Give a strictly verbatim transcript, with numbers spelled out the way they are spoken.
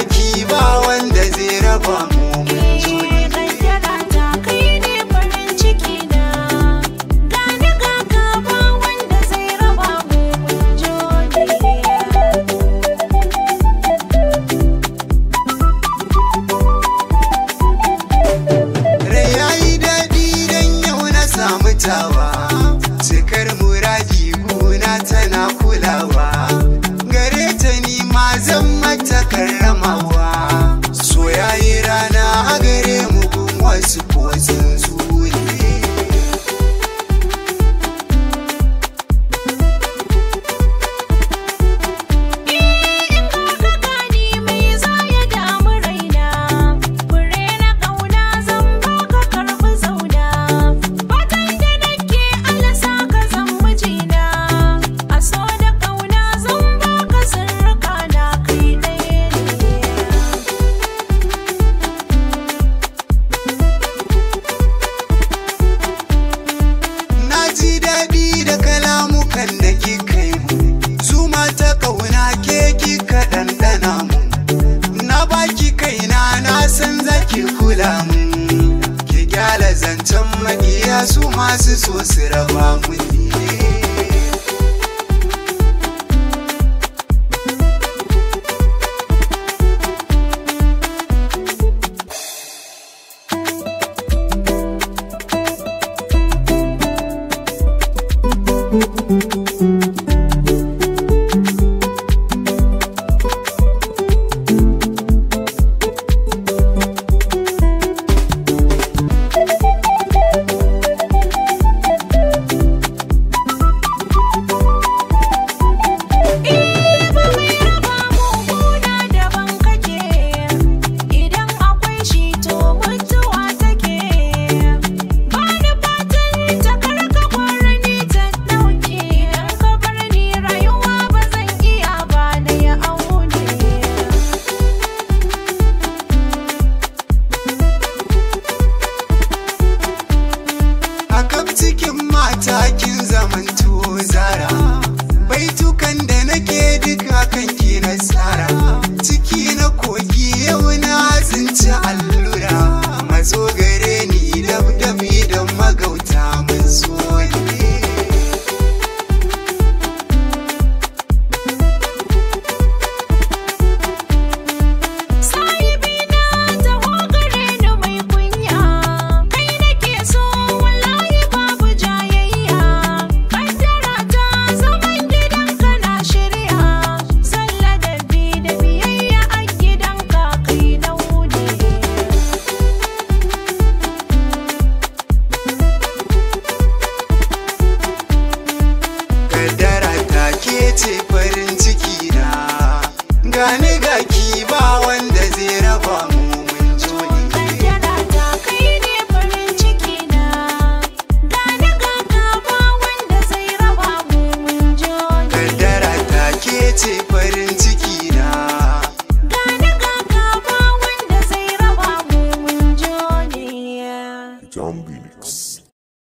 baki ba wanda zai raba mu. Kaddara ta kai ne farin ciki na, gani ga ka ba wanda zai raba mu mun jode. Rai yayi daɗi dan yau na samu tawa, cikar muradi gona tana kulawa, gare ta ni ma zan mata karramawa. Soyayya rana a gare mu gun wasu ko tsuntsu ne. In ka ga gani mai za ya damu raina, fure na ƙauna zan baka karɓi zauna. Fatan da nake Allah sa ka zan mijina, a so da ƙauna zan baka sirrika na kai ɗaya ne. Na ji daɗi da kalamukan da kika yi mu, zuma ta ƙauna ke kika ɗanɗana mu. Na baki kaina na san zaki kula mu, ki gyala zancen maƙiya su masu so su raba mu ne.